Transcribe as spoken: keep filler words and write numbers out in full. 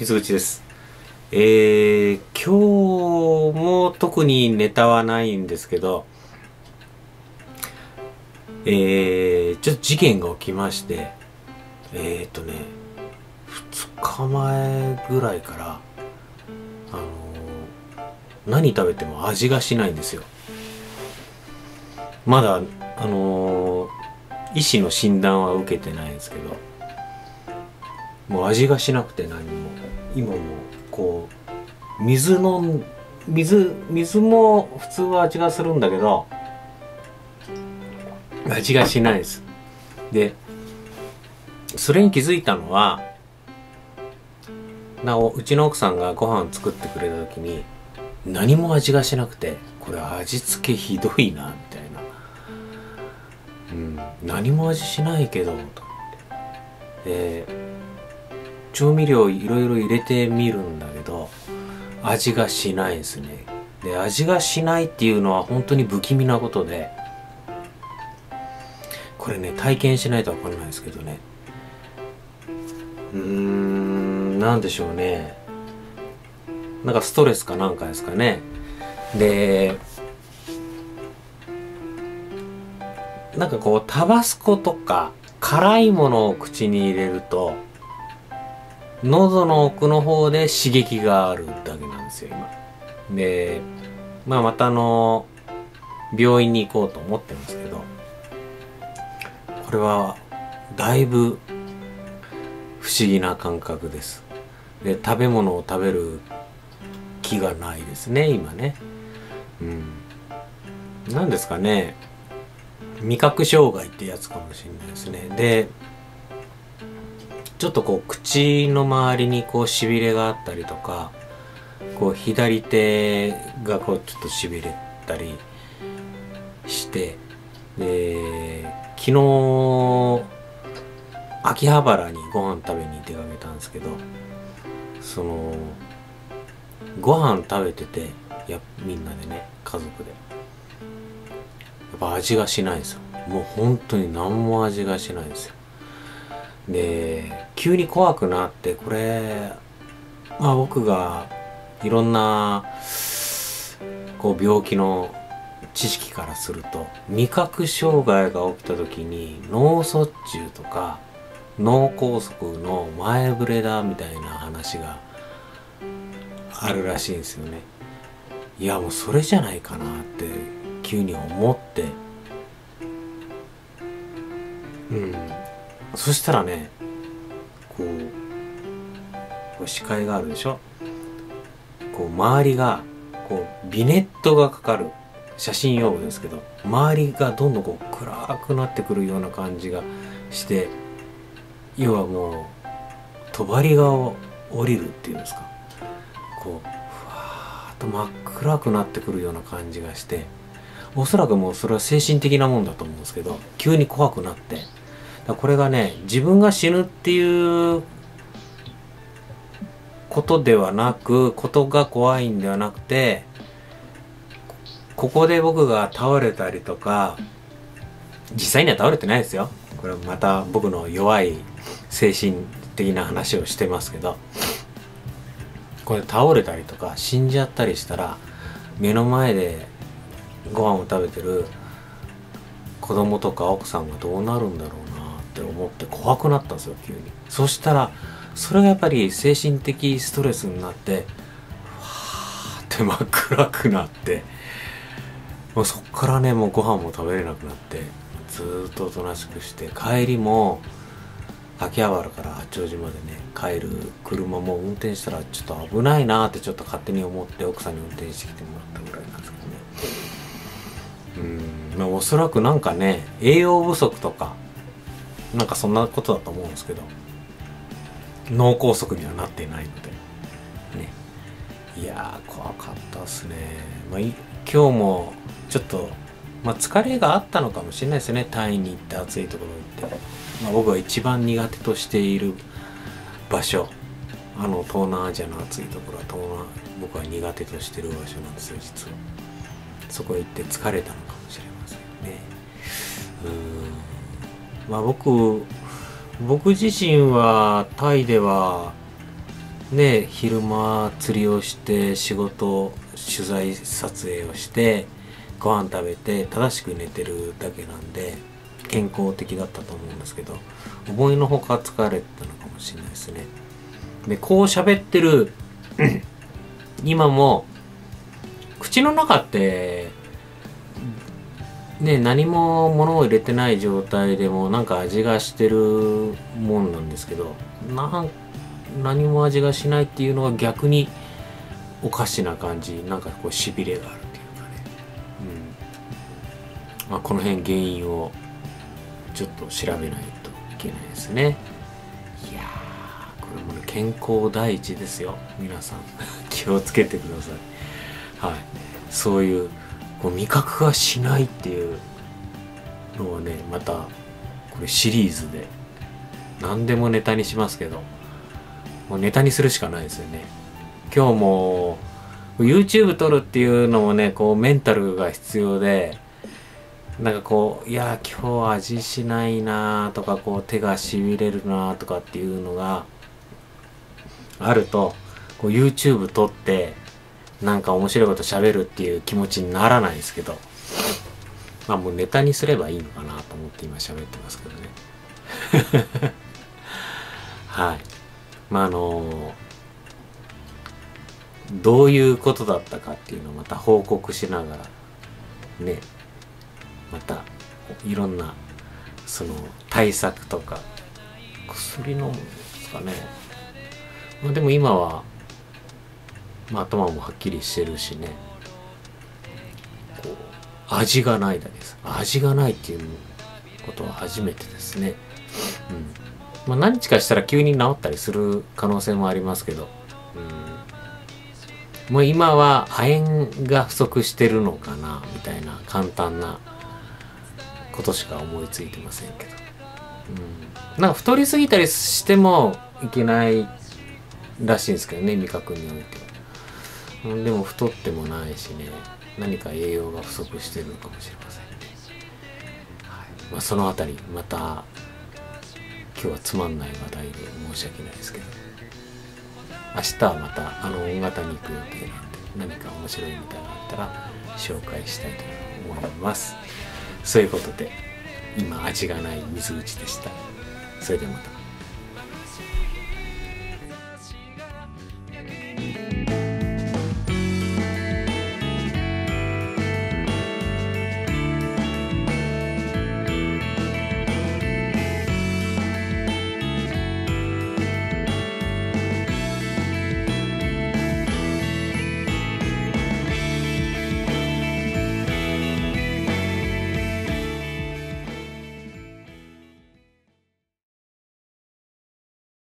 水口です。えー、今日も特にネタはないんですけど、えー、ちょっと事件が起きまして、えーとね、ふつかまえぐらいから、あのー、何食べても味がしないんですよ。まだ、あのー、医師の診断は受けてないんですけど、もう味がしなくて何も。今もこう、水の、水、水も普通は味がするんだけど、味がしないです。で、それに気づいたのは、なお、うちの奥さんがご飯作ってくれた時に、何も味がしなくて、これ味付けひどいな、みたいな。うん、何も味しないけど、と思って。で、調味料いろいろ入れてみるんだけど、味がしないですね。で、味がしないっていうのは本当に不気味なことで、これね、体験しないとわかんないですけどね。うーん、なんでしょうね。なんかストレスかなんかですかね。で、なんかこう、タバスコとか辛いものを口に入れると、喉の奥の方で刺激があるだけなんですよ、今。で、まあまたあの、病院に行こうと思ってますけど、これは、だいぶ、不思議な感覚です。で、食べ物を食べる気がないですね、今ね。うん。なんですかね。味覚障害ってやつかもしれないですね。で、ちょっとこう口の周りにこうしびれがあったりとか、こう左手がこうちょっとしびれたりして、で、昨日秋葉原にご飯食べに出かけたんですけど、そのご飯食べてて、やみんなでね、家族でやっぱ味がしないんですよ。もう本当に何も味がしないんですよ。で、急に怖くなって、これ、まあ僕がいろんな、こう病気の知識からすると、味覚障害が起きた時に脳卒中とか脳梗塞の前触れだみたいな話があるらしいんですよね。いやもうそれじゃないかなって急に思って、うん。そしたらね、こう、こう視界があるでしょ。こう周りが、こうビネットがかかる写真用語ですけど、周りがどんどんこう暗くなってくるような感じがして、要はもう帳が降りるっていうんですか。こうふわーっと真っ暗くなってくるような感じがして、おそらくもうそれは精神的なもんだと思うんですけど、急に怖くなって。これがね、自分が死ぬっていうことではなく、ことが怖いんではなくて、ここで僕が倒れたりとか、実際には倒れてないですよ。これまた僕の弱い精神的な話をしてますけど、これ倒れたりとか死んじゃったりしたら、目の前でご飯を食べてる子供とか奥さんがどうなるんだろうなって思って怖くなったんですよ、急に。そしたらそれがやっぱり精神的ストレスになって、わーって真っ暗くなって、もうそっからね、もうご飯も食べれなくなって、ずーっとおとなしくして、帰りも秋葉原から八王子までね、帰る車も運転したらちょっと危ないなーってちょっと勝手に思って、奥さんに運転してきてもらったぐらいなんですけどね。うん、まあ、おそらくなんかね、栄養不足とかなんかそんなことだと思うんですけど、脳梗塞にはなっていないのでね。いやー怖かったですね。まあ、今日もちょっと、まあ、疲れがあったのかもしれないですね。タイに行って暑いところ行って、まあ、僕が一番苦手としている場所、あの東南アジアの暑いところは東南僕は苦手としている場所なんですよ、実は。そこへ行って疲れたのかもしれませんね。うーん、まあ僕僕自身はタイではで昼間釣りをして仕事取材撮影をしてご飯食べて正しく寝てるだけなんで健康的だったと思うんですけど、思いのほか疲れてたのかもしれないですね。でこう喋ってる今も口の中ってね、何も物を入れてない状態でもなんか味がしてるもんなんですけど、なん何も味がしないっていうのは逆におかしな感じ、なんかこうしびれがあるっていうかね、うんまあ、この辺原因をちょっと調べないといけないですね。いやーこれもね健康第一ですよ皆さん気をつけてください。はい、そういうこう味覚がしないっていうのはね、またこれシリーズで何でもネタにしますけど、もうネタにするしかないですよね。今日も YouTube 撮るっていうのもね、こうメンタルが必要で、なんかこういや今日味しないなとか、こう手がしびれるなとかっていうのがあると、こう YouTube 撮ってなんか面白いこと喋るっていう気持ちにならないですけど、まあもうネタにすればいいのかなと思って今喋ってますけどねはい、まああのどういうことだったかっていうのをまた報告しながらね、またいろんなその対策とか薬飲むんですかね。まあでも今はまあ、頭もはっきりしてるしね、こう味がないだけです。味がないっていうことは初めてですね。うんまあ、何日かしたら急に治ったりする可能性もありますけど、うん、もう今は亜鉛が不足してるのかなみたいな簡単なことしか思いついてませんけど、うん、なんか太りすぎたりしてもいけないらしいんですけどね、味覚においては。でも太ってもないしね、何か栄養が不足してるのかもしれませんね。はいまあ、そのあたりまた今日はつまんない話題で申し訳ないですけど、明日はまたあの大型に行く予定なんで、何か面白いネタがあったら紹介したいと思います。そういうことで今味がない水口でした。それではまた。